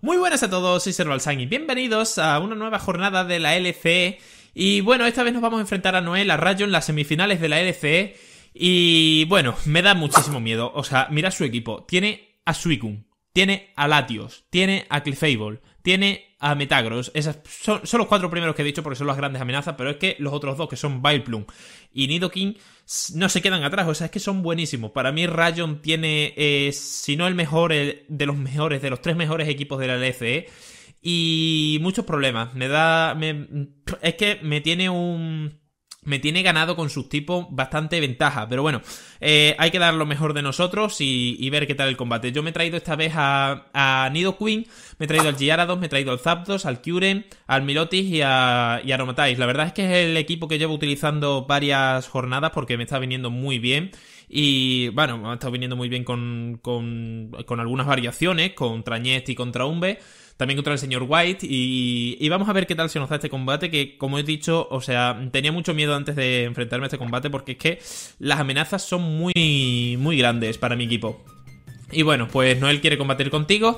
Muy buenas a todos, soy Servalsan y bienvenidos a una nueva jornada de la LCE. Y bueno, esta vez nos vamos a enfrentar a Noel, a Rayo en las semifinales de la LCE. Y bueno, me da muchísimo miedo. O sea, mira su equipo. Tiene a Suicune, tiene a Latios, tiene a Clefable, tiene a Metagross. Esas son los cuatro primeros que he dicho porque son las grandes amenazas. Pero es que los otros dos, que son Vileplume y Nidoking, no se quedan atrás. O sea, es que son buenísimos. Para mí Rayon tiene, si no el mejor, de los mejores, de los tres mejores equipos de la LCE. Y muchos problemas. Es que me tiene ganado con sus tipos bastante ventaja. Pero bueno, hay que dar lo mejor de nosotros y ver qué tal el combate. Yo me he traído esta vez a Nidoqueen, me he traído al Gyarados, me he traído al Zapdos, al Kyurem, al Milotic y a Aromatize. La verdad es que es el equipo que llevo utilizando varias jornadas porque me está viniendo muy bien. Y bueno, me ha estado viniendo muy bien con algunas variaciones, contra Ñest y contra Umbe. También contra el señor White y vamos a ver qué tal se nos da este combate, que como he dicho, o sea, tenía mucho miedo antes de enfrentarme a este combate porque es que las amenazas son muy, muy grandes para mi equipo. Y bueno, pues Noel quiere combatir contigo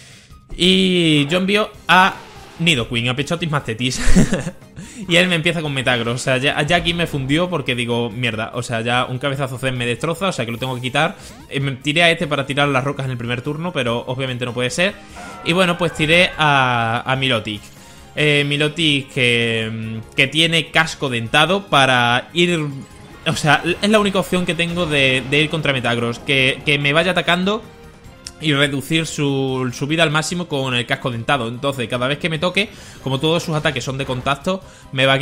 y yo envío a Nidoqueen, a Pechotis Mastetis. Y él me empieza con Metagross. O sea, ya aquí me fundió porque digo, mierda, o sea, ya un cabezazo Zen me destroza, o sea que lo tengo que quitar. Me tiré a este para tirar las rocas en el primer turno, pero obviamente no puede ser. Y bueno, pues tiré a Milotic. Milotic que tiene casco dentado para ir... O sea, es la única opción que tengo de ir contra Metagross, que me vaya atacando y reducir su vida al máximo con el casco dentado. Entonces, cada vez que me toque, como todos sus ataques son de contacto, se va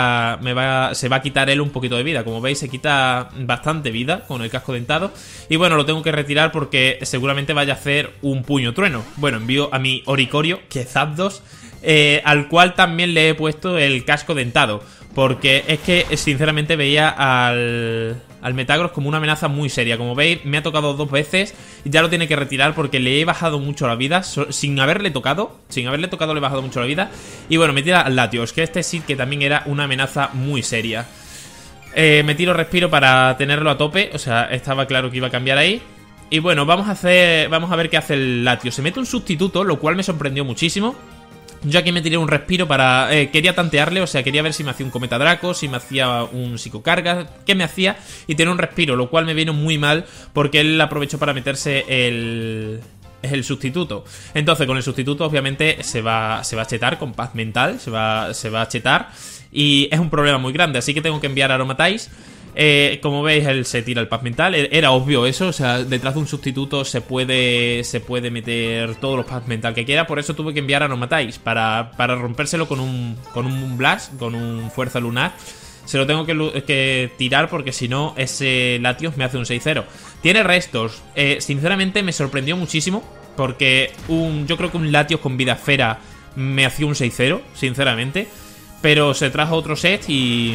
a quitar él un poquito de vida. Como veis, se quita bastante vida con el casco dentado. Y bueno, lo tengo que retirar porque seguramente vaya a hacer un puño trueno. Bueno, envío a mi Oricorio, que es Zapdos, al cual también le he puesto el casco dentado, porque es que sinceramente veía al Metagross como una amenaza muy seria. Como veis, me ha tocado dos veces y ya lo tiene que retirar porque le he bajado mucho la vida. Sin haberle tocado le he bajado mucho la vida. Y bueno, me tira al Latios, que este sí que también era una amenaza muy seria. Me tiro respiro para tenerlo a tope. O sea, estaba claro que iba a cambiar ahí. Y bueno, vamos a ver qué hace el Latios. Se mete un sustituto, lo cual me sorprendió muchísimo. Yo aquí me tiré un respiro para... quería tantearle, o sea, quería ver si me hacía un Cometa Draco, si me hacía un Psicocarga, qué me hacía, y tenía un respiro, lo cual me vino muy mal porque él aprovechó para meterse el sustituto. Entonces, con el sustituto, obviamente, se va a chetar con paz mental, se va a chetar, y es un problema muy grande, así que tengo que enviar a Aromatize. Como veis, él se tira el paz mental. Era obvio eso, o sea, detrás de un sustituto se puede meter todos los paz mental que quiera. Por eso tuve que enviar a Aromatize para rompérselo con un Blast, con un Fuerza Lunar. Se lo tengo que tirar porque si no, ese Latios me hace un 6-0. Tiene restos. Sinceramente me sorprendió muchísimo porque yo creo que un Latios con vida esfera me hacía un 6-0, sinceramente. Pero se trajo otro set y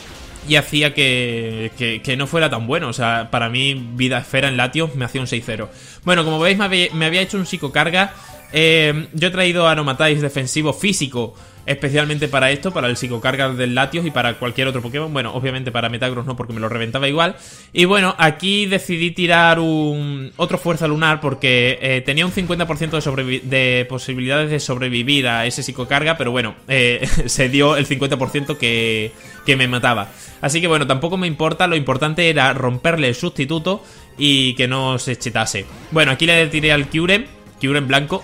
hacía que no fuera tan bueno. O sea, para mí, vida esfera en Latios me hacía un 6-0. Bueno, como veis, me había hecho un psicocarga. Yo he traído a Aromatize defensivo físico especialmente para esto, para el psicocarga del Latios y para cualquier otro Pokémon. Bueno, obviamente para Metagross no, porque me lo reventaba igual. Y bueno, aquí decidí tirar otro Fuerza Lunar porque tenía un 50% de posibilidades de sobrevivir a ese psicocarga, pero bueno, se dio el 50% que me mataba. Así que bueno, tampoco me importa, lo importante era romperle el sustituto y que no se chetase. Bueno, aquí le tiré al Kyurem blanco.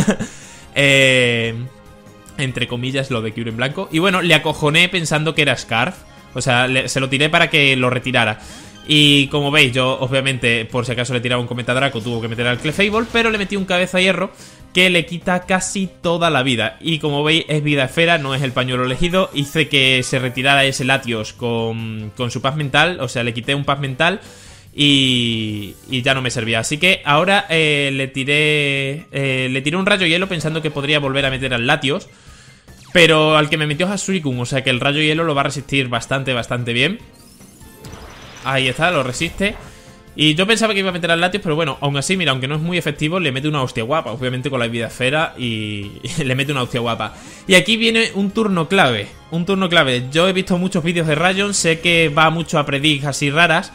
Entre comillas lo de Kyurem blanco. Y bueno, le acojoné pensando que era Scarf. O sea, se lo tiré para que lo retirara. Y como veis, yo obviamente, por si acaso le tiraba un Cometa Draco, tuvo que meter al Clefable, pero le metí un Cabeza Hierro que le quita casi toda la vida. Y como veis, es vida esfera, no es el pañuelo elegido. Hice que se retirara ese Latios con su paz mental. O sea, le quité un paz mental y ya no me servía. Así que ahora le tiré un rayo hielo pensando que podría volver a meter al Latios. Pero al que me metió es a Suicune, o sea que el rayo hielo lo va a resistir bastante bien. Ahí está, lo resiste. Y yo pensaba que iba a meter al Latios, pero bueno, aún así, mira, aunque no es muy efectivo, le mete una hostia guapa. Obviamente con la vida esfera y le mete una hostia guapa. Y aquí viene un turno clave. Yo he visto muchos vídeos de Rayon, sé que va mucho a predigs así raras.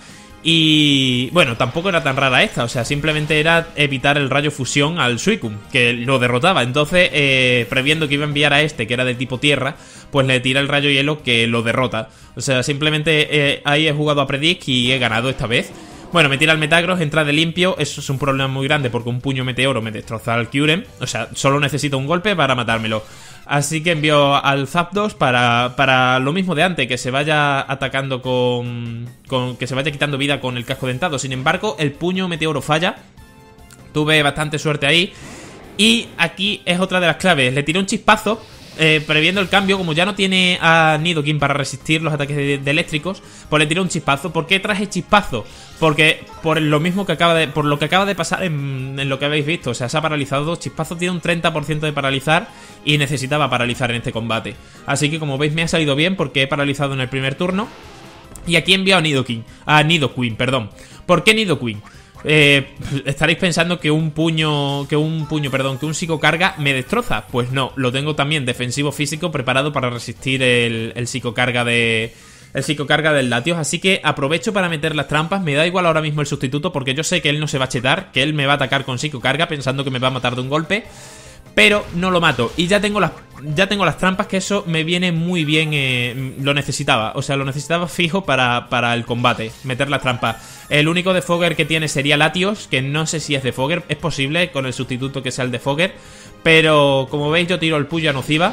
Y bueno, tampoco era tan rara esta, o sea, simplemente era evitar el rayo fusión al Suicune, que lo derrotaba. Entonces, previendo que iba a enviar a este, que era de tipo tierra, pues le tira el rayo hielo que lo derrota. O sea, simplemente ahí he jugado a Predict y he ganado esta vez. Bueno, me tira el Metagross, entra de limpio. Eso es un problema muy grande porque un puño meteoro me destroza al Kyurem. O sea, solo necesito un golpe para matármelo. Así que envío al Zapdos para lo mismo de antes, que se vaya atacando que se vaya quitando vida con el casco dentado. Sin embargo, el puño meteoro falla. Tuve bastante suerte ahí. Y aquí es otra de las claves. Le tiré un chispazo, previendo el cambio. Como ya no tiene a Nidoking para resistir los ataques de eléctricos, pues le tiré un chispazo. ¿Por qué traje chispazo? Porque por lo mismo que por lo que acaba de pasar en lo que habéis visto. O sea, se ha paralizado. Chispazo tiene un 30% de paralizar y necesitaba paralizar en este combate. Así que como veis me ha salido bien porque he paralizado en el primer turno. Y aquí he enviado a Nidoqueen, perdón. ¿Por qué Nidoqueen? Estaréis pensando que un psicocarga me destroza. Pues no, lo tengo también defensivo físico preparado para resistir el psicocarga del Latios. Así que aprovecho para meter las trampas. Me da igual ahora mismo el sustituto porque yo sé que él no se va a chetar, que él me va a atacar con psicocarga pensando que me va a matar de un golpe. Pero no lo mato. Y ya tengo las trampas, que eso me viene muy bien. Lo necesitaba. O sea, lo necesitaba fijo para el combate. Meter las trampas. El único defogger que tiene sería Latios, que no sé si es defogger. Es posible con el sustituto que sea el defogger. Pero como veis yo tiro el Puya Nociva.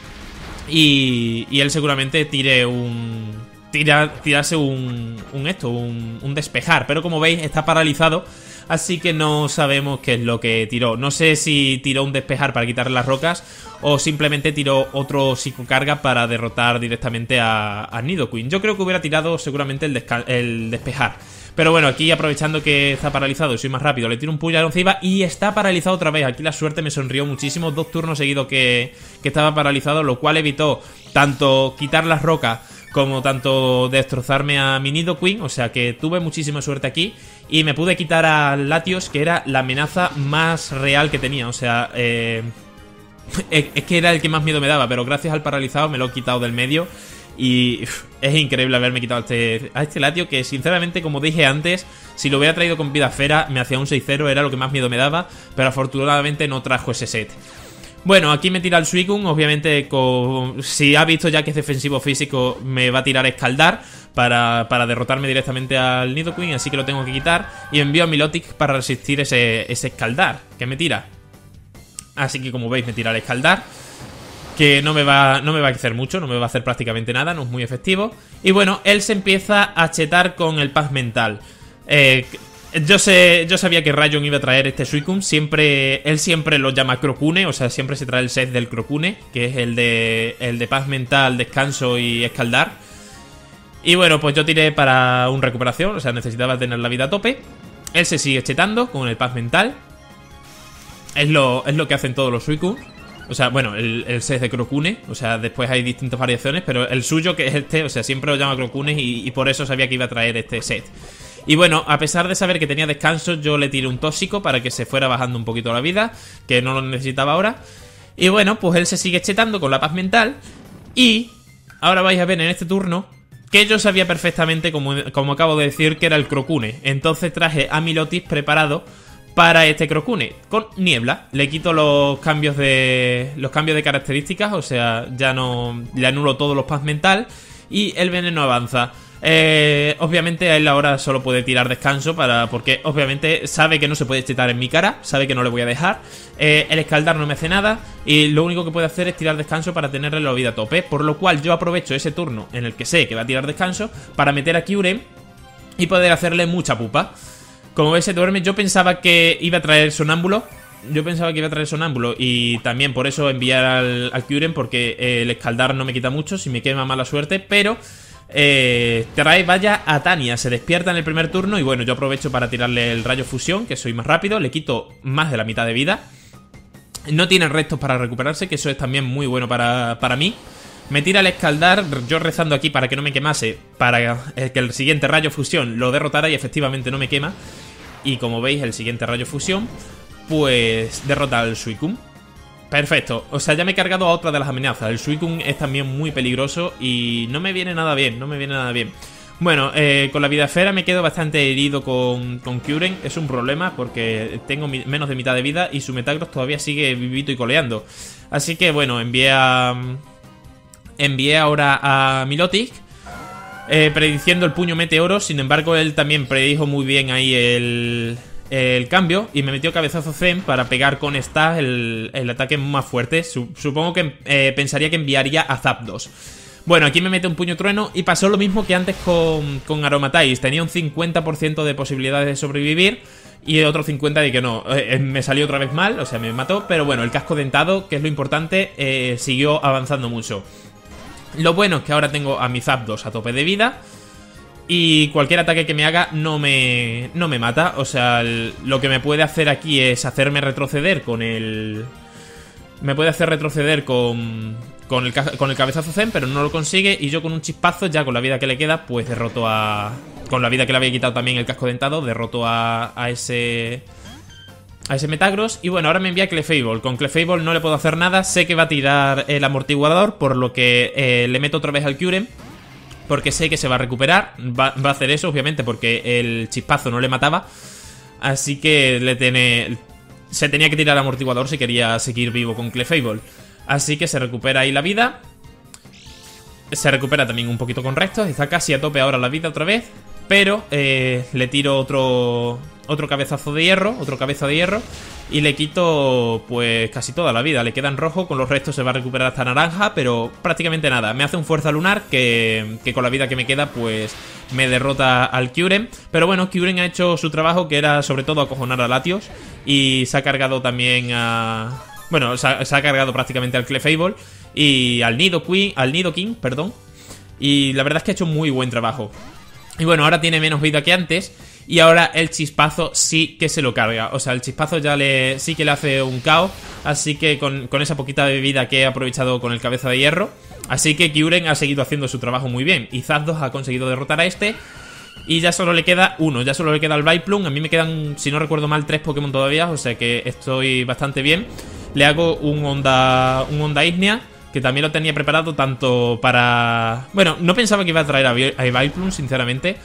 Y él seguramente tirase un despejar. Pero como veis está paralizado. Así que no sabemos qué es lo que tiró. No sé si tiró un despejar para quitarle las rocas o simplemente tiró otro psicocarga para derrotar directamente a Nidoqueen. Yo creo que hubiera tirado seguramente el despejar. Pero bueno, aquí aprovechando que está paralizado y soy más rápido, le tiro un Puya Nociva y está paralizado otra vez. Aquí la suerte me sonrió muchísimo. 2 turnos seguidos que estaba paralizado, lo cual evitó tanto quitar las rocas como tanto destrozarme a mi Nidoqueen. O sea que tuve muchísima suerte aquí. Y me pude quitar a Latios, que era la amenaza más real que tenía. O sea, es que era el que más miedo me daba. Pero gracias al paralizado me lo he quitado del medio. Y es increíble haberme quitado a este Latios, que sinceramente, como dije antes, si lo hubiera traído con vida esfera, me hacía un 6-0, era lo que más miedo me daba. Pero afortunadamente no trajo ese set. Bueno, aquí me tira el Suicune. Obviamente, si ha visto ya que es defensivo físico, me va a tirar Escaldar para derrotarme directamente al Nidoqueen. Así que lo tengo que quitar. Y envío a Milotic para resistir ese Escaldar que me tira. Así que como veis me tira el Escaldar, que no me va a hacer mucho, no me va a hacer prácticamente nada, no es muy efectivo. Y bueno, él se empieza a chetar con el Paz Mental. Yo sabía que Rayon iba a traer este Suicune. Él siempre lo llama Crocune. O sea, siempre se trae el set del Crocune, que es el de Paz Mental, Descanso y Escaldar. Y bueno, pues yo tiré para un recuperación. O sea, necesitaba tener la vida a tope. Él se sigue chetando con el Paz Mental. Es lo que hacen todos los Suicune. O sea, bueno, el set de Crocune. O sea, después hay distintas variaciones, pero el suyo, que es este, o sea, siempre lo llama Crocune. Y por eso sabía que iba a traer este set. Y bueno, a pesar de saber que tenía descanso, yo le tiré un tóxico para que se fuera bajando un poquito la vida, que no lo necesitaba ahora. Y bueno, pues él se sigue chetando con la Paz Mental. Y ahora vais a ver en este turno que yo sabía perfectamente, como acabo de decir, que era el Crocune. Entonces traje a Milotic preparado para este Crocune con niebla. Le quito los cambios de características, o sea, ya no le anulo todos los Paz Mental y el veneno avanza. Obviamente él ahora solo puede tirar descanso porque obviamente sabe que no se puede chetar en mi cara, sabe que no le voy a dejar. El Escaldar no me hace nada y lo único que puede hacer es tirar descanso para tenerle la vida a tope, por lo cual yo aprovecho ese turno en el que sé que va a tirar descanso para meter a Kyurem y poder hacerle mucha pupa. Como veis se duerme. Yo pensaba que iba a traer Sonámbulo. Y también por eso enviar al Kyurem, porque el Escaldar no me quita mucho si me quema mala suerte, pero trae vaya a Tania, se despierta en el primer turno y bueno, yo aprovecho para tirarle el rayo fusión, que soy más rápido, le quito más de la mitad de vida. No tiene restos para recuperarse, que eso es también muy bueno para mí. Me tira el Escaldar, yo rezando aquí para que no me quemase, para que el siguiente rayo fusión lo derrotara y efectivamente no me quema. Y como veis, el siguiente rayo fusión pues derrota al Suicune. Perfecto, o sea, ya me he cargado a otra de las amenazas. El Suicune es también muy peligroso y no me viene nada bien, Bueno, con la vida esfera me quedo bastante herido con Kyurem. Es un problema porque tengo menos de mitad de vida y su Metagross todavía sigue vivito y coleando. Así que bueno, envié ahora a Milotic, prediciendo el puño meteoro. Sin embargo, él también predijo muy bien ahí el cambio y me metió cabezazo Zen para pegar con Stas el ataque más fuerte. Supongo que pensaría que enviaría a Zapdos. Bueno, aquí me mete un puño trueno y pasó lo mismo que antes con Aromatize. Tenía un 50% de posibilidades de sobrevivir y otro 50% de que no. Me salió otra vez mal, o sea, me mató. Pero bueno, el casco dentado, que es lo importante, siguió avanzando mucho. Lo bueno es que ahora tengo a mi Zapdos a tope de vida y cualquier ataque que me haga no me mata. O sea, lo que me puede hacer aquí es hacerme retroceder con el... Me puede hacer retroceder con el cabezazo Zen, pero no lo consigue. Y yo con un chispazo, ya con la vida que le queda, pues derroto a... Con la vida que le había quitado también el casco dentado, derroto a ese Metagross. Y bueno, ahora me envía Clefable. Con Clefable no le puedo hacer nada. Sé que va a tirar el amortiguador, por lo que le meto otra vez al Kyurem, porque sé que se va a recuperar. Va a hacer eso, obviamente, porque el chispazo no le mataba. Así que se tenía que tirar el amortiguador si quería seguir vivo con Clefable. Así que se recupera ahí la vida. Se recupera también un poquito con restos. Está casi a tope ahora la vida otra vez. Pero le tiro otro cabezazo de hierro, otro cabeza de hierro, y le quito pues casi toda la vida. Le queda en rojo, con los restos se va a recuperar hasta naranja, pero prácticamente nada. Me hace un fuerza lunar que con la vida que me queda pues me derrota al Kyurem. Pero bueno, Kyurem ha hecho su trabajo, que era sobre todo acojonar a Latios, y se ha cargado también a... Bueno, se ha cargado prácticamente al Clefable y al Nidoking, perdón. Y la verdad es que ha hecho muy buen trabajo. Y bueno, ahora tiene menos vida que antes. Y ahora el chispazo sí que se lo carga. O sea, el chispazo ya sí que le hace un KO. Así que con esa poquita de vida que he aprovechado con el cabeza de hierro. Así que Kyurem ha seguido haciendo su trabajo muy bien. Y Zapdos ha conseguido derrotar a este. Y ya solo le queda uno, ya solo le queda el Vileplume. A mí me quedan, si no recuerdo mal, 3 Pokémon todavía. O sea que estoy bastante bien. Le hago un Onda Ígnea, que también lo tenía preparado tanto para... Bueno, no pensaba que iba a traer a Vileplume, sinceramente.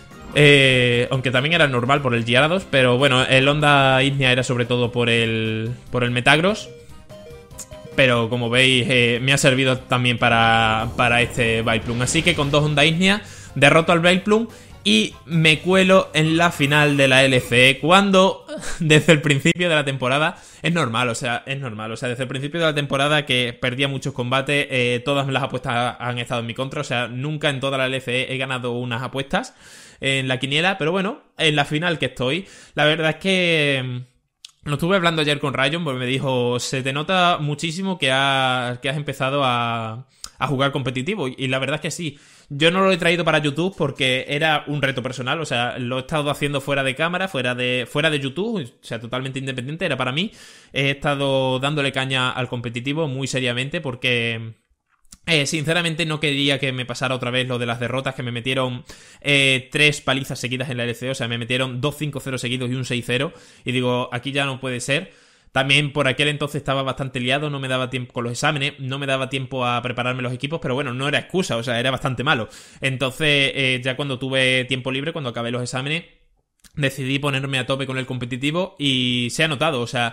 Aunque también era normal por el Gyarados. Pero bueno, el Onda Ígnea era sobre todo por el Metagross. Pero como veis, me ha servido también para este Vileplume. Así que con 2 Onda Ígnea derroto al Vileplume y me cuelo en la final de la LCE, cuando desde el principio de la temporada es normal, o sea, desde el principio de la temporada que perdía muchos combates, todas las apuestas han estado en mi contra. O sea, nunca en toda la LCE he ganado unas apuestas en la quiniela, pero bueno, en la final que estoy, la verdad es que lo estuve hablando ayer con Rayon, porque me dijo, se te nota muchísimo que has empezado a jugar competitivo, y la verdad es que sí. Yo no lo he traído para YouTube porque era un reto personal, o sea, lo he estado haciendo fuera de cámara, fuera de YouTube, o sea, totalmente independiente, era para mí. He estado dándole caña al competitivo muy seriamente porque... sinceramente no quería que me pasara otra vez lo de las derrotas, que me metieron 3 palizas seguidas en la LCE. O sea, me metieron 2 5-0 seguidos y un 6-0. Y digo, aquí ya no puede ser. También por aquel entonces estaba bastante liado, no me daba tiempo con los exámenes, no me daba tiempo a prepararme los equipos, pero bueno, no era excusa, o sea, era bastante malo. Entonces, ya cuando tuve tiempo libre, cuando acabé los exámenes, decidí ponerme a tope con el competitivo y se ha notado, o sea,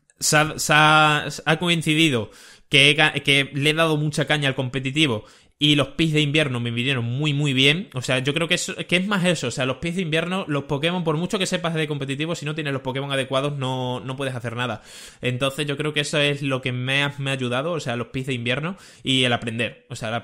ha coincidido que le he dado mucha caña al competitivo y los pis de invierno me vinieron muy muy bien. O sea, yo creo que es más eso. O sea, los pis de invierno, los Pokémon, por mucho que sepas de competitivo, si no tienes los Pokémon adecuados no puedes hacer nada. Entonces yo creo que eso es lo que me ha ayudado. O sea, los pis de invierno y el aprender. O sea,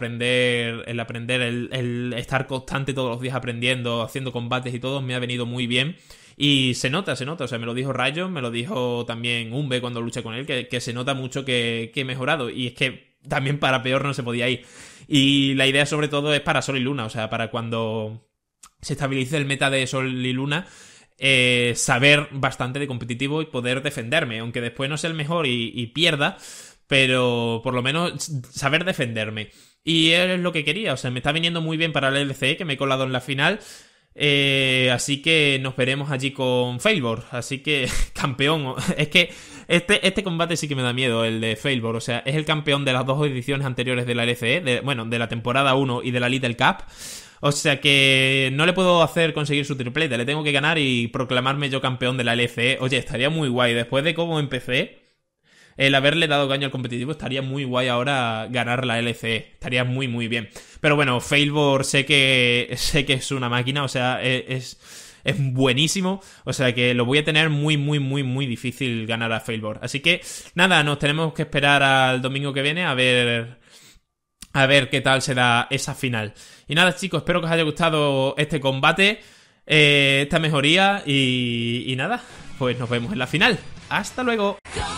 el estar constante todos los días aprendiendo, haciendo combates y todo, me ha venido muy bien. Y se nota, o sea, me lo dijo Rayon, me lo dijo también Umbe cuando luché con él, que se nota mucho que he mejorado. Y es que también para peor no se podía ir. Y la idea sobre todo es para Sol y Luna, o sea, para cuando se estabilice el meta de Sol y Luna, saber bastante de competitivo y poder defenderme, aunque después no sea el mejor y pierda, pero por lo menos saber defenderme. Y es lo que quería, o sea, me está viniendo muy bien para el LCE, que me he colado en la final. Así que nos veremos allí con Failbor. Así que, campeón. Es que este combate sí que me da miedo, el de Failbor. O sea, es el campeón de las 2 ediciones anteriores de la LCE, de la temporada 1 y de la Little Cup. O sea que no le puedo hacer conseguir su triplete, le tengo que ganar y proclamarme yo campeón de la LCE. Oye, estaría muy guay, después de cómo empecé, el haberle dado caño al competitivo, estaría muy guay ahora ganar la LCE. Estaría muy, muy bien. Pero bueno, Failbor sé que es una máquina, o sea, es buenísimo. O sea que lo voy a tener muy, muy, muy, muy difícil ganar a Failbor. Así que, nada, nos tenemos que esperar al domingo que viene a ver qué tal será esa final. Y nada, chicos, espero que os haya gustado este combate, esta mejoría y nada, pues nos vemos en la final. ¡Hasta luego!